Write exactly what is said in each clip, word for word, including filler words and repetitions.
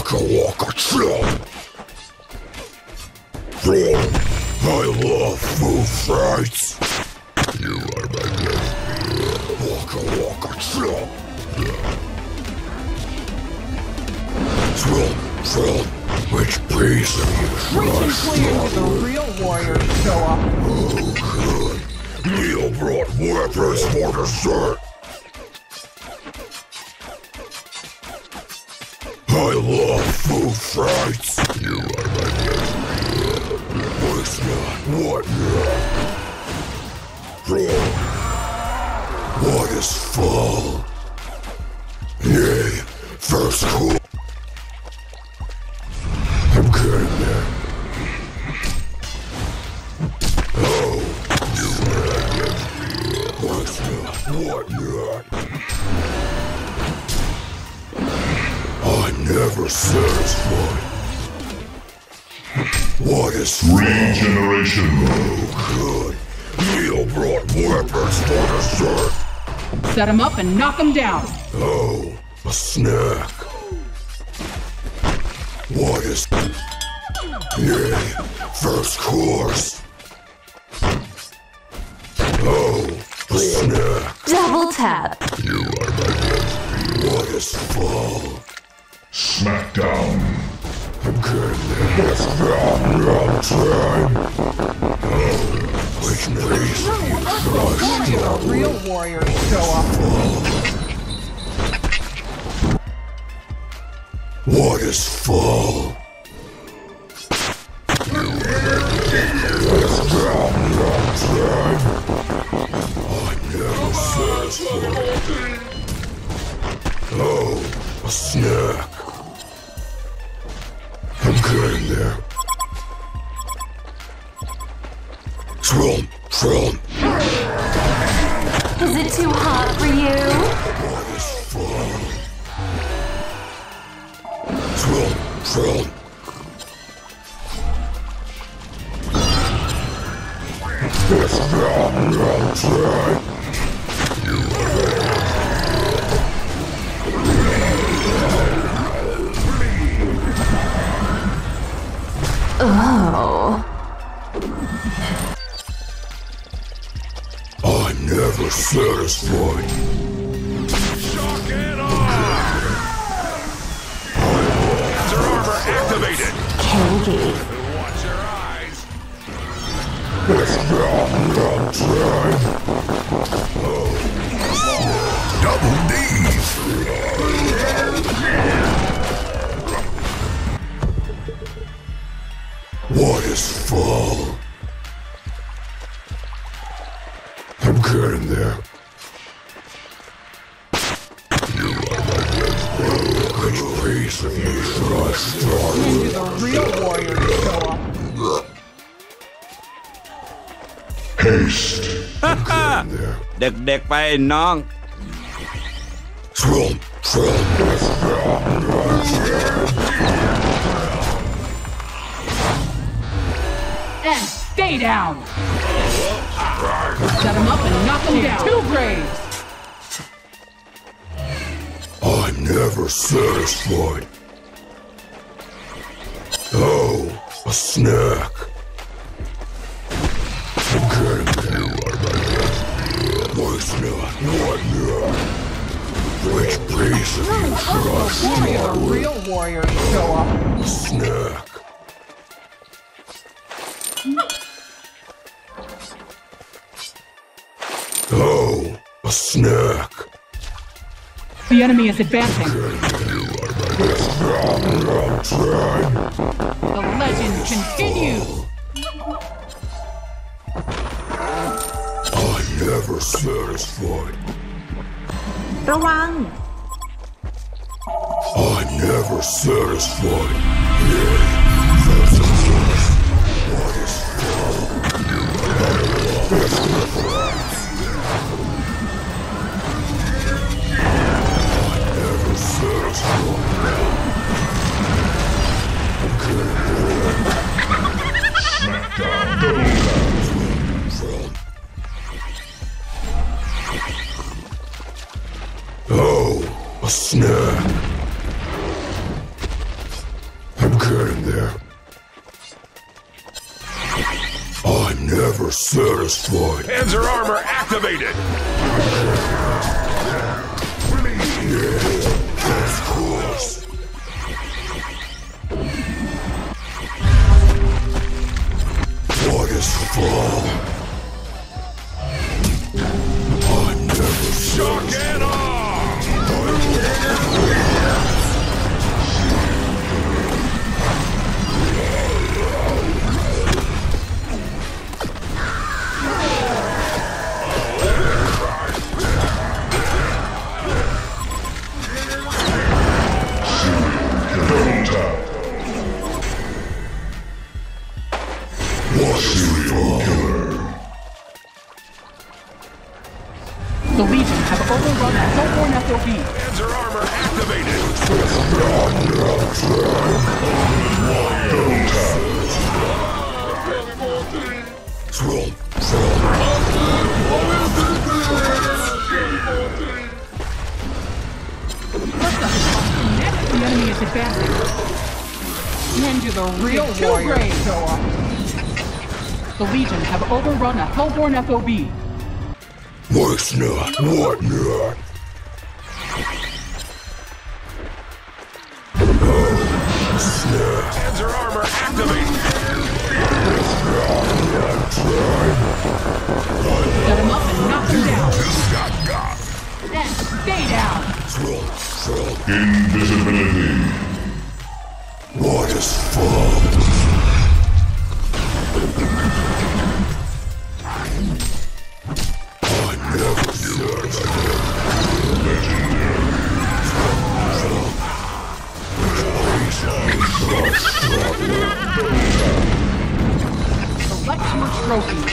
Waka waka chill. Bro, I love food fights. You are my best. Waka waka chill. Thrill, thrill, which piece of you should I Reach the real warriors show up. Oh, good. Neil brought weapons for dessert. I love food fights. You are my best. What's not? What not? Bro, what is fall? Yay, first cool. I'm getting there. Oh, you are what's not? What not? I'm never satisfied. What is regeneration? Oh, good. Neil brought weapons for dessert. Set him up and knock him down. Oh, a snack. What is... Yay, first course. Oh, a snack. Double tap. You are my best. What is fall? Smackdown. I'm getting there. It's wrong, wrong time. Oh, which place you trust? The real warriors show up. What is fall? It's wrong, wrong time. I'm never satisfied. Oh, a snack. I'm getting there. Trump, Trump. Is it too hot for you? What is fall? Trump, Trump. It's wrong, wrong time. You are Oh. I'm never satisfied. Shock and awe! Panzer armor activated! Kinky. Watch your eyes! It's wrong, wrong time. Double D's! What is fall? I'm getting there. You are my best. Which piece of you should I start with? The real warriors show up. Haste. I'm getting there. เด็กๆไปน้อง Trump, Trump. It's wrong, wrong time. And stay down. Set him up and knock him down. Two graves. I'm never satisfied. Oh, a snack. I'm getting there. You are my best. What's not? What not? Which piece of you should I start The with? real warriors show up. A snack. Oh, a snack. The enemy is advancing. It's wrong, wrong time. The legend continues. I'm never satisfied. ระวัง I'm never satisfied. Yay, that's a choice. What is fall? You are it's the prize. I'm never satisfied. I'm getting there. Smackdown. Double tap. From. Oh, a snack. getting there. I'm never satisfied. Panzer armor activated. Yeah, of course. What is fall? I'm never Shock and awe. The Legion have overrun the Hellborn F O B. Panzer armor activated. Swirl, The enemy is advancing. When do the real warriors show up? The Legion have overrun a Hellborn F O B. What's not? What not? Oh, snap. Panzer armor activated. Set him up and knock him down. Got got. And stay down. Swirl, swirl. Invisibility. What is fall? I'm never satisfied. Select your trophies.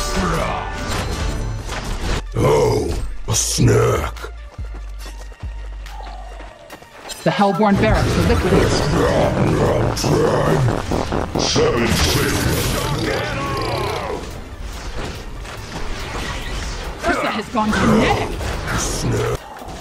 Oh, a snack. The Hellborn barracks are liquidated. Seven six. Ursa has gone kinetic. Snap.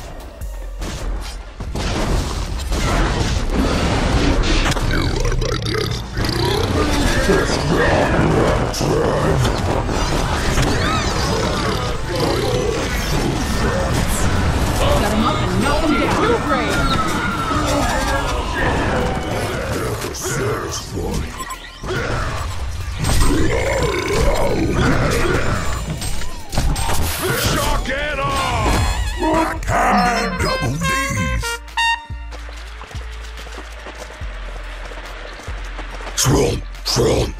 Set him up and knock him down. Two grades. Never satisfied. Shock and awe. Backhanded double D's. Trump, Trump.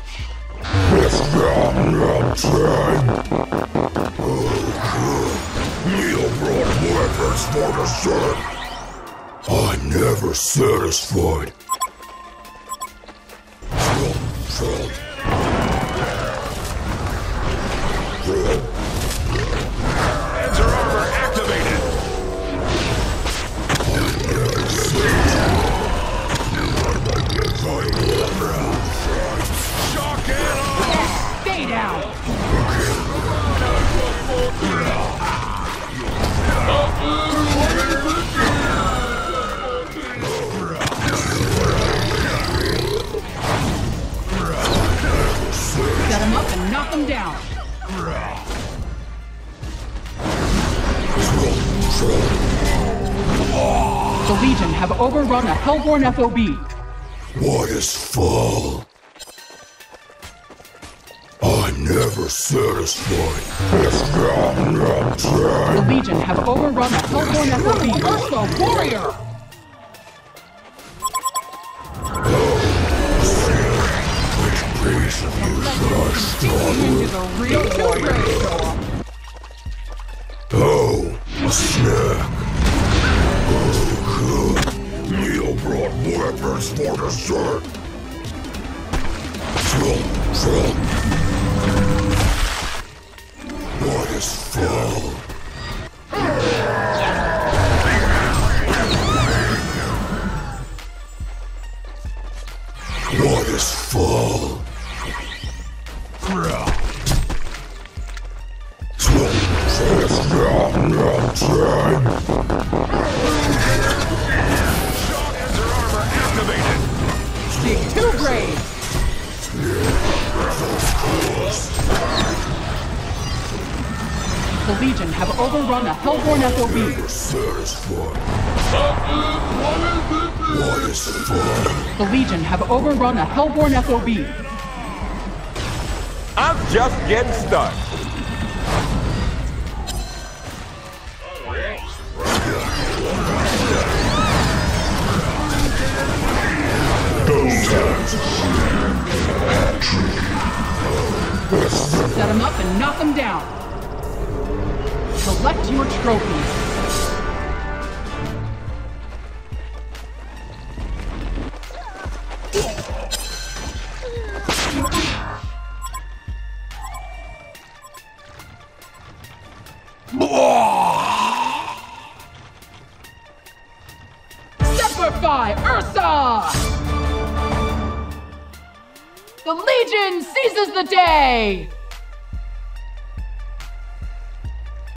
Neil brought weapons for the sun. I'm never satisfied. Trump, Trump. Trump. Panzer armor activated. Shock and awe. Stay down. Set him up and knock him down. The Legion have overrun a Hellborn F O B. What is fall? I'm never satisfied. The Legion have overrun a Hellborn F O B. Ursa Warrior! Into the real warrior show up. Oh, a snack. Oh, good. Neil brought weapons for dessert. Trump, Trump. What is fall? What is fall? Panzer armor activated. Dig two graves! The Legion have overrun a Hellborn F O B. The Legion have overrun a Hellborn F O B. I'm just getting started. Set him up and knock him down. Collect your trophies. Semper Ursa! The Legion seizes the day!